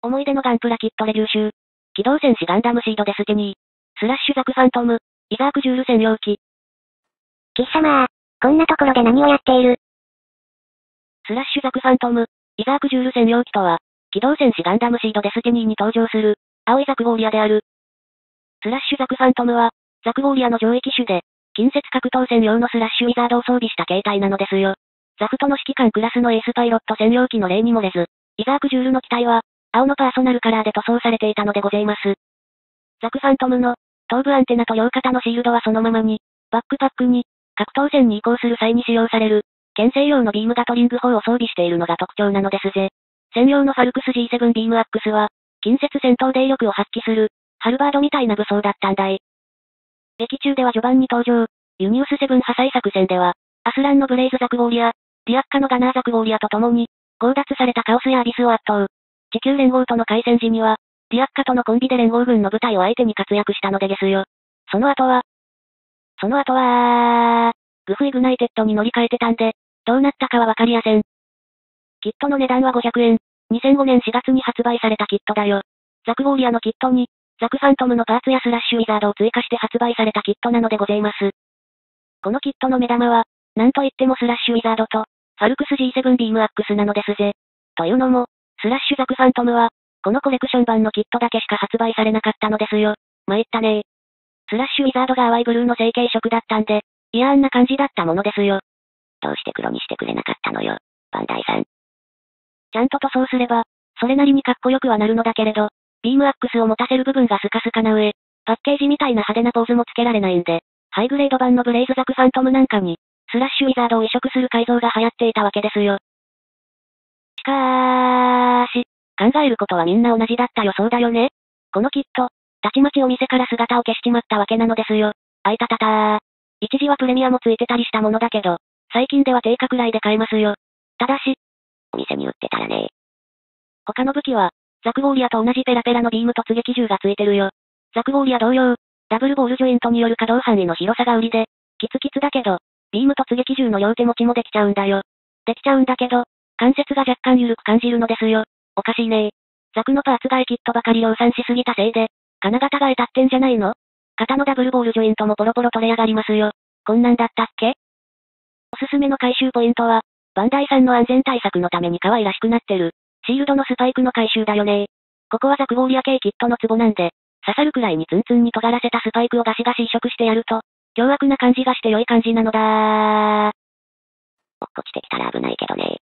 思い出のガンプラキットレビュー集。機動戦士ガンダムシードデスティニー。スラッシュザクファントム。イザークジュール専用機。 貴様、こんなところで何をやっている？ スラッシュザクファントム。イザークジュール専用機とは、機動戦士ガンダムシードデスティニーに登場する、青いザクゴーリアである。スラッシュザクファントムは、ザクゴーリアの上位機種で、近接格闘専用のスラッシュウィザードを装備した形態なのですよ。ザフトの指揮官クラスのエースパイロット専用機の例に漏れず、イザークジュールの機体は、青のパーソナルカラーで塗装されていたのでございます。ザクファントムの、頭部アンテナと両肩のシールドはそのままに、バックパックに、格闘戦に移行する際に使用される、牽制用のビームガトリング砲を装備しているのが特徴なのですぜ。専用のファルクス G7 ビームアックスは、近接戦闘で威力を発揮する、ハルバードみたいな武装だったんだい。劇中では序盤に登場、ユニウス7破砕作戦では、アスランのブレイズザクゴーリア、ディアッカのガナーザクゴーリアと共に、強奪されたカオスやアビスを圧倒。地球連合との開戦時には、ディアッカとのコンビで連合軍の部隊を相手に活躍したのでですよ。その後は、グフイグナイテッドに乗り換えてたんで、どうなったかはわかりやせん。キットの値段は500円。2005年4月に発売されたキットだよ。ザクゴーリアのキットに、ザクファントムのパーツやスラッシュウィザードを追加して発売されたキットなのでございます。このキットの目玉は、なんといってもスラッシュウィザードと、ファルクス G7 ビームアックスなのですぜ。というのも、スラッシュザクファントムは、このコレクション版のキットだけしか発売されなかったのですよ。参ったねー。スラッシュウィザードが淡いブルーの成型色だったんで、嫌あんな感じだったものですよ。 どうして黒にしてくれなかったのよ、バンダイさん。 ちゃんと塗装すれば、それなりにかっこよくはなるのだけれど、ビームアックスを持たせる部分がスカスカな上、パッケージみたいな派手なポーズもつけられないんで、ハイグレード版のブレイズザクファントムなんかに、スラッシュウィザードを移植する改造が流行っていたわけですよ。しかーし、考えることはみんな同じだったよそうだよね。このキット、たちまちお店から姿を消しちまったわけなのですよ。あいたたたー。一時はプレミアもついてたりしたものだけど、最近では定価くらいで買えますよ。ただし、 お店に売ってたらね。 他の武器は、ザクゴーリアと同じペラペラのビーム突撃銃がついてるよ。ザクゴーリア同様、ダブルボールジョイントによる可動範囲の広さが売りで、キツキツだけど、ビーム突撃銃の両手持ちもできちゃうんだよ。できちゃうんだけど、関節が若干緩く感じるのですよ。おかしいねー。ザクのパーツがキットばかり量産しすぎたせいで、金型が得たってんじゃないの？肩のダブルボールジョイントもポロポロ取れ上がりますよ。こんなんだったっけ？おすすめの回収ポイントは、バンダイさんの安全対策のために可愛らしくなってる、シールドのスパイクの回収だよねー。ここはザクゴーリア系キットのツボなんで、刺さるくらいにツンツンに尖らせたスパイクをガシガシ移植してやると、凶悪な感じがして良い感じなのだー。 落っこちてきたら危ないけどね。